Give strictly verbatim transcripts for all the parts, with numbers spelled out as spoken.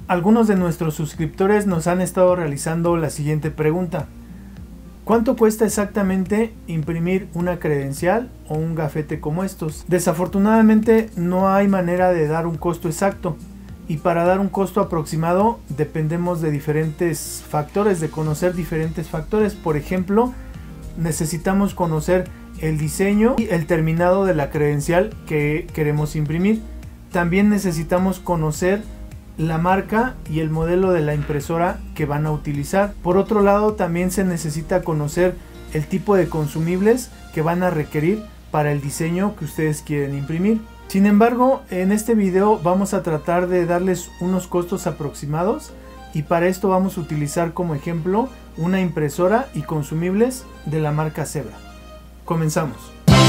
Algunos de nuestros suscriptores nos han estado realizando la siguiente pregunta: ¿cuánto cuesta exactamente imprimir una credencial o un gafete como estos? Desafortunadamente no hay manera de dar un costo exacto, y para dar un costo aproximado dependemos de diferentes factores, de conocer diferentes factores. Por ejemplo, necesitamos conocer el diseño y el terminado de la credencial que queremos imprimir. También necesitamos conocer la marca y el modelo de la impresora que van a utilizar. Por otro lado, también se necesita conocer el tipo de consumibles que van a requerir para el diseño que ustedes quieren imprimir. Sin embargo, en este video vamos a tratar de darles unos costos aproximados, y para esto vamos a utilizar como ejemplo una impresora y consumibles de la marca Zebra. Comenzamos.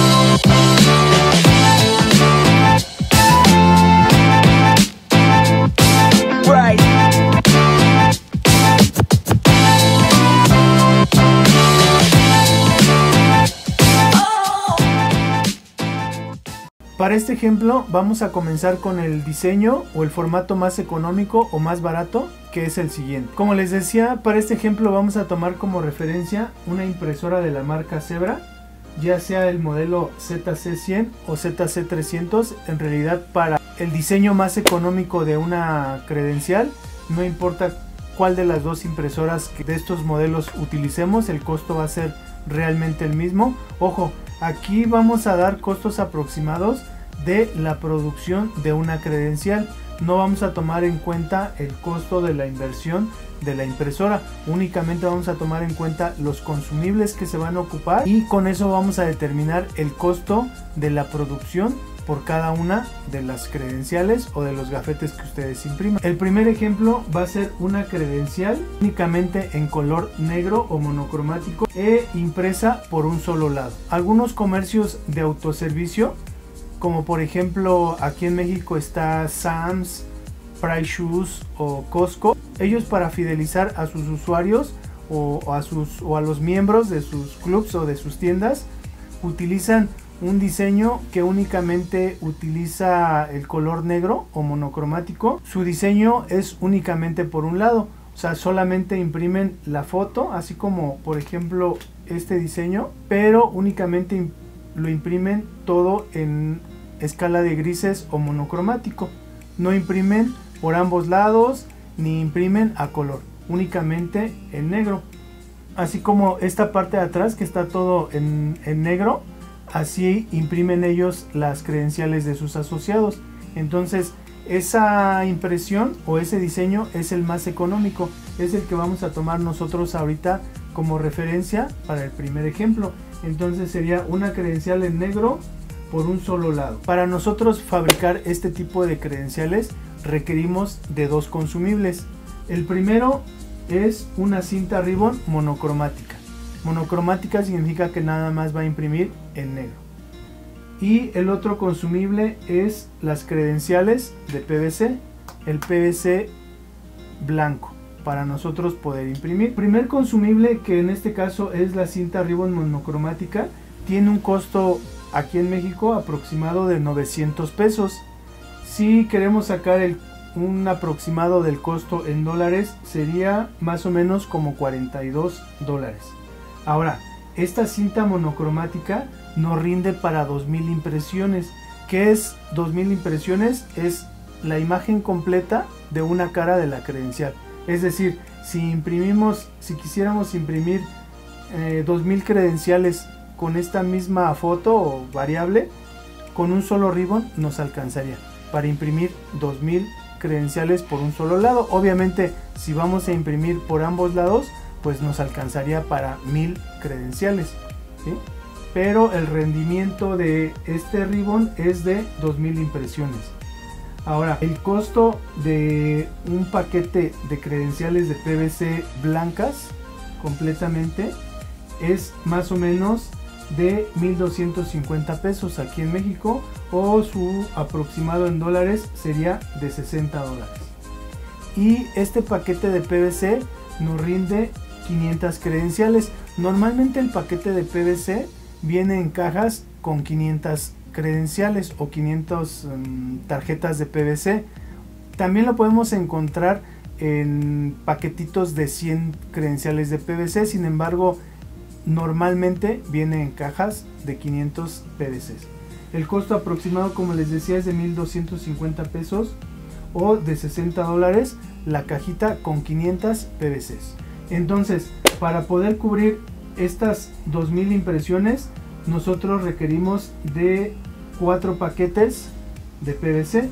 Right. Para este ejemplo vamos a comenzar con el diseño o el formato más económico o más barato, que es el siguiente. Como les decía, para este ejemplo vamos a tomar como referencia una impresora de la marca Zebra, ya sea el modelo Z C cien o Z C trescientos. En realidad, para el diseño más económico de una credencial, no importa cuál de las dos impresoras de estos modelos utilicemos, el costo va a ser realmente el mismo. Ojo, aquí vamos a dar costos aproximados de la producción de una credencial. No vamos a tomar en cuenta el costo de la inversión de la impresora, únicamente vamos a tomar en cuenta los consumibles que se van a ocupar, y con eso vamos a determinar el costo de la producción por cada una de las credenciales o de los gafetes que ustedes impriman. El primer ejemplo va a ser una credencial únicamente en color negro o monocromático e impresa por un solo lado. Algunos comercios de autoservicio, como por ejemplo aquí en México está Sam's, Price Shoes o Costco, ellos para fidelizar a sus usuarios o, o, a sus, o a los miembros de sus clubs o de sus tiendas, utilizan un diseño que únicamente utiliza el color negro o monocromático. Su diseño es únicamente por un lado, o sea, solamente imprimen la foto, así como por ejemplo este diseño, pero únicamente imp lo imprimen todo en escala de grises o monocromático. No imprimen por ambos lados ni imprimen a color, únicamente en negro. Así como esta parte de atrás que está todo en, en negro, así imprimen ellos las credenciales de sus asociados. Entonces esa impresión o ese diseño es el más económico, es el que vamos a tomar nosotros ahorita como referencia para el primer ejemplo. Entonces sería una credencial en negro por un solo lado. Para nosotros fabricar este tipo de credenciales requerimos de dos consumibles. El primero es una cinta ribbon monocromática. Monocromática significa que nada más va a imprimir en negro. Y el otro consumible es las credenciales de P V C, el P V C blanco, para nosotros poder imprimir. El primer consumible, que en este caso es la cinta ribbon monocromática, tiene un costo aquí en México aproximado de novecientos pesos. Si queremos sacar el, un aproximado del costo en dólares, sería más o menos como cuarenta y dos dólares. Ahora, esta cinta monocromática nos rinde para dos mil impresiones. ¿Qué es dos mil impresiones? Es la imagen completa de una cara de la credencial. Es decir, si imprimimos, si quisiéramos imprimir eh, dos mil credenciales con esta misma foto o variable, con un solo ribbon nos alcanzaría para imprimir dos mil credenciales por un solo lado. Obviamente, si vamos a imprimir por ambos lados, pues nos alcanzaría para mil credenciales, ¿sí? Pero el rendimiento de este ribbon es de dos mil impresiones. Ahora, el costo de un paquete de credenciales de P V C blancas completamente es más o menos de mil doscientos cincuenta pesos aquí en México, o su aproximado en dólares sería de sesenta dólares. Y este paquete de P V C nos rinde quinientas credenciales. Normalmente el paquete de P V C viene en cajas con quinientas credenciales o quinientas um, tarjetas de P V C. También lo podemos encontrar en paquetitos de cien credenciales de P V C, sin embargo normalmente viene en cajas de quinientos P V Cs. El costo aproximado, como les decía, es de mil doscientos cincuenta pesos o de sesenta dólares la cajita con quinientas P V Cs. Entonces, para poder cubrir estas dos mil impresiones, nosotros requerimos de cuatro paquetes de P V C.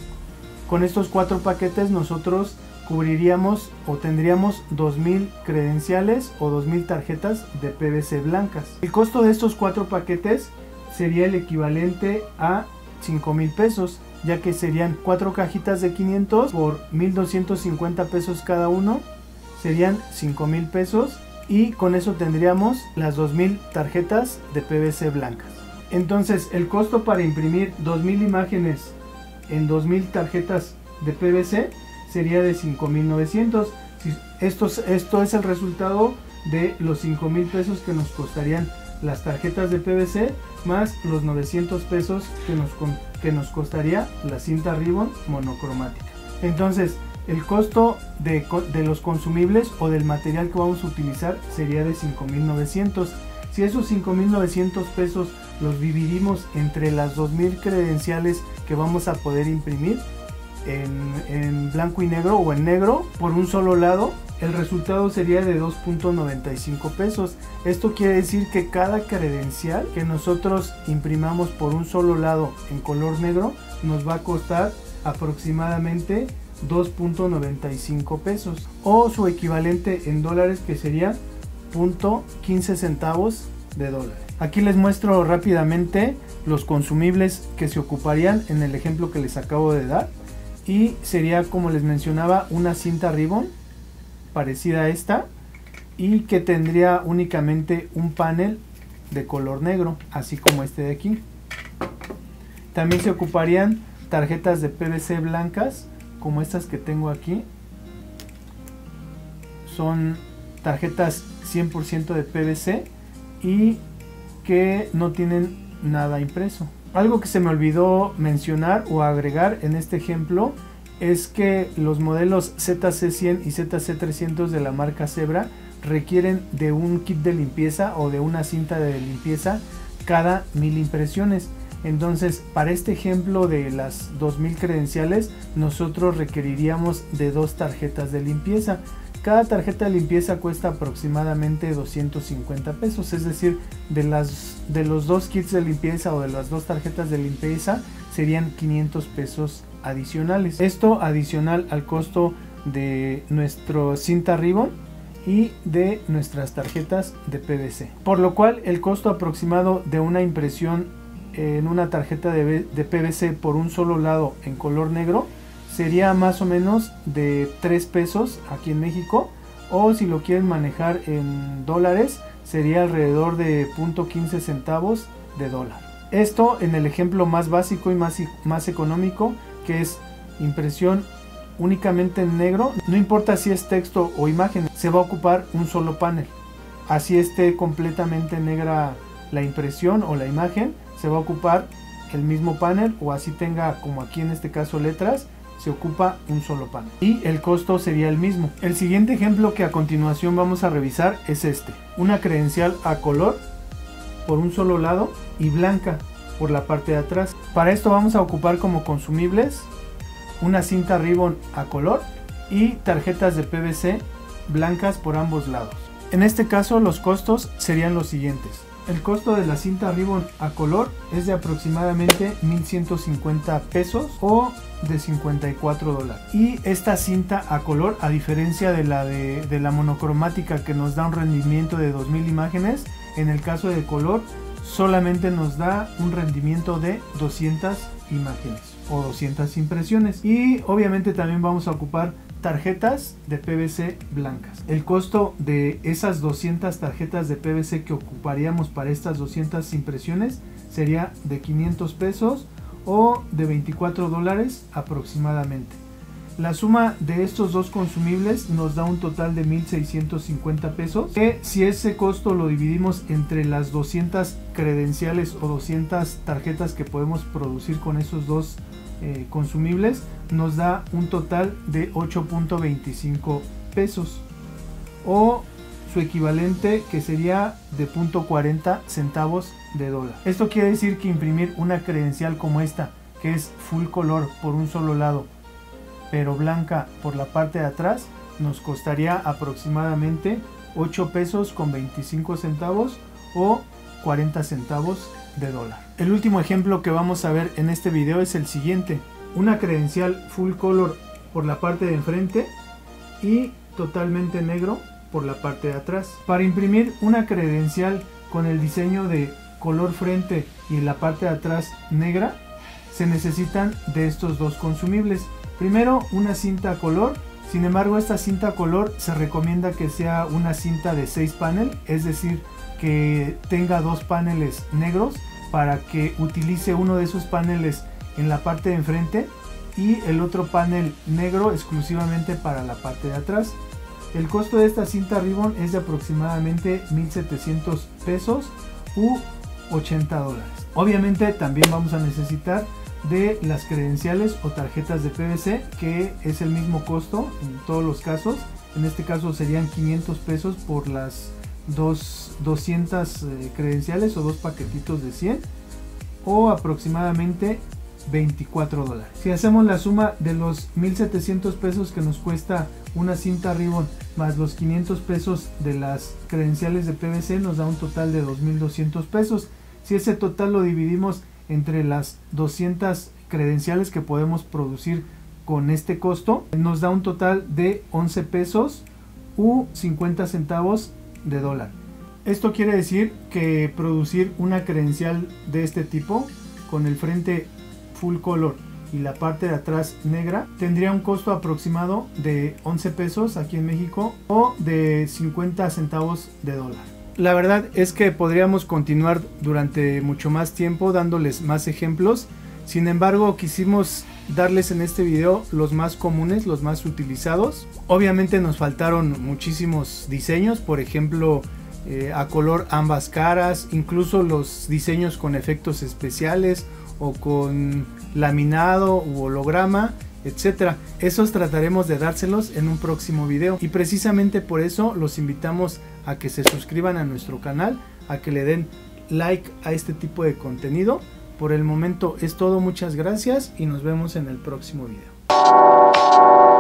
Con estos cuatro paquetes nosotros cubriríamos o tendríamos dos mil credenciales o dos mil tarjetas de P V C blancas. El costo de estos cuatro paquetes sería el equivalente a cinco mil pesos, ya que serían cuatro cajitas de quinientos por mil doscientos cincuenta pesos cada uno, serían cinco mil pesos, y con eso tendríamos las dos mil tarjetas de P V C blancas. Entonces el costo para imprimir dos mil imágenes en dos mil tarjetas de P V C sería de cinco mil novecientos. Esto, esto es el resultado de los cinco mil pesos que nos costarían las tarjetas de P V C más los novecientos pesos que nos, que nos costaría la cinta Ribbon monocromática. Entonces el costo de, de los consumibles o del material que vamos a utilizar sería de cinco mil novecientos. Si esos cinco mil novecientos pesos los dividimos entre las dos mil credenciales que vamos a poder imprimir en, en blanco y negro o en negro por un solo lado, el resultado sería de dos punto noventa y cinco pesos. Esto quiere decir que cada credencial que nosotros imprimamos por un solo lado en color negro nos va a costar aproximadamente dos punto noventa y cinco pesos, o su equivalente en dólares, que sería punto quince centavos de dólar. Aquí les muestro rápidamente los consumibles que se ocuparían en el ejemplo que les acabo de dar, y sería, como les mencionaba, una cinta Ribbon parecida a esta y que tendría únicamente un panel de color negro, así como este de aquí. También se ocuparían tarjetas de P V C blancas como estas que tengo aquí. Son tarjetas cien por ciento de P V C y que no tienen nada impreso. Algo que se me olvidó mencionar o agregar en este ejemplo es que los modelos Z C cien y Z C trescientos de la marca Zebra requieren de un kit de limpieza o de una cinta de limpieza cada mil impresiones. Entonces, para este ejemplo de las dos mil credenciales, nosotros requeriríamos de dos tarjetas de limpieza. Cada tarjeta de limpieza cuesta aproximadamente doscientos cincuenta pesos, es decir, de, las, de los dos kits de limpieza o de las dos tarjetas de limpieza serían quinientos pesos adicionales. Esto adicional al costo de nuestro cinta Ribbon y de nuestras tarjetas de P V C. Por lo cual el costo aproximado de una impresión en una tarjeta de, de P V C por un solo lado en color negro sería más o menos de tres pesos aquí en México, o si lo quieren manejar en dólares sería alrededor de punto quince centavos de dólar. Esto en el ejemplo más básico y más, más económico, que es impresión únicamente en negro. No importa si es texto o imagen, se va a ocupar un solo panel. Así esté completamente negra la impresión o la imagen, se va a ocupar el mismo panel, o así tenga, como aquí en este caso, letras, se ocupa un solo panel y el costo sería el mismo. El siguiente ejemplo que a continuación vamos a revisar es este: una credencial a color por un solo lado y blanca por la parte de atrás. Para esto vamos a ocupar como consumibles una cinta Ribbon a color y tarjetas de P V C blancas por ambos lados. En este caso los costos serían los siguientes: el costo de la cinta Ribbon a color es de aproximadamente mil ciento cincuenta pesos o de cincuenta y cuatro dólares. Y esta cinta a color, a diferencia de la de, de la monocromática, que nos da un rendimiento de dos mil imágenes, en el caso de color solamente nos da un rendimiento de doscientas imágenes o doscientas impresiones. Y obviamente también vamos a ocupar tarjetas de P V C blancas. El costo de esas doscientas tarjetas de P V C que ocuparíamos para estas doscientas impresiones sería de quinientos pesos o de veinticuatro dólares aproximadamente. La suma de estos dos consumibles nos da un total de mil seiscientos cincuenta pesos, que si ese costo lo dividimos entre las doscientas credenciales o doscientas tarjetas que podemos producir con esos dos eh, consumibles nos da un total de ocho punto veinticinco pesos, o su equivalente, que sería de punto cuarenta centavos de dólar. Esto quiere decir que imprimir una credencial como esta, que es full color por un solo lado pero blanca por la parte de atrás, nos costaría aproximadamente ocho pesos con veinticinco centavos o cuarenta centavos de dólar. El último ejemplo que vamos a ver en este video es el siguiente: una credencial full color por la parte de enfrente y totalmente negro por la parte de atrás. Para imprimir una credencial con el diseño de color frente y la parte de atrás negra, se necesitan de estos dos consumibles. Primero, una cinta color. Sin embargo, esta cinta color se recomienda que sea una cinta de seis paneles, es decir, que tenga dos paneles negros, para que utilice uno de esos paneles en la parte de enfrente y el otro panel negro exclusivamente para la parte de atrás. El costo de esta cinta ribbon es de aproximadamente mil setecientos pesos u ochenta dólares. Obviamente también vamos a necesitar de las credenciales o tarjetas de P V C, que es el mismo costo en todos los casos. En este caso serían quinientos pesos por las dos, doscientas eh, credenciales o dos paquetitos de cien, o aproximadamente veinticuatro dólares. Si hacemos la suma de los mil setecientos pesos que nos cuesta una cinta ribbon más los quinientos pesos de las credenciales de P V C, nos da un total de dos mil doscientos pesos. Si ese total lo dividimos entre las doscientas credenciales que podemos producir con este costo, nos da un total de once pesos u cincuenta centavos de dólar. Esto quiere decir que producir una credencial de este tipo con el frente full color y la parte de atrás negra tendría un costo aproximado de once pesos aquí en México, o de cincuenta centavos de dólar. La verdad es que podríamos continuar durante mucho más tiempo dándoles más ejemplos. Sin embargo, quisimos darles en este video los más comunes, los más utilizados. Obviamente nos faltaron muchísimos diseños, por ejemplo eh, a color ambas caras, incluso los diseños con efectos especiales o con laminado u holograma, etcétera. Esos trataremos de dárselos en un próximo video, y precisamente por eso los invitamos a que se suscriban a nuestro canal, a que le den like a este tipo de contenido. Por el momento es todo, muchas gracias y nos vemos en el próximo video.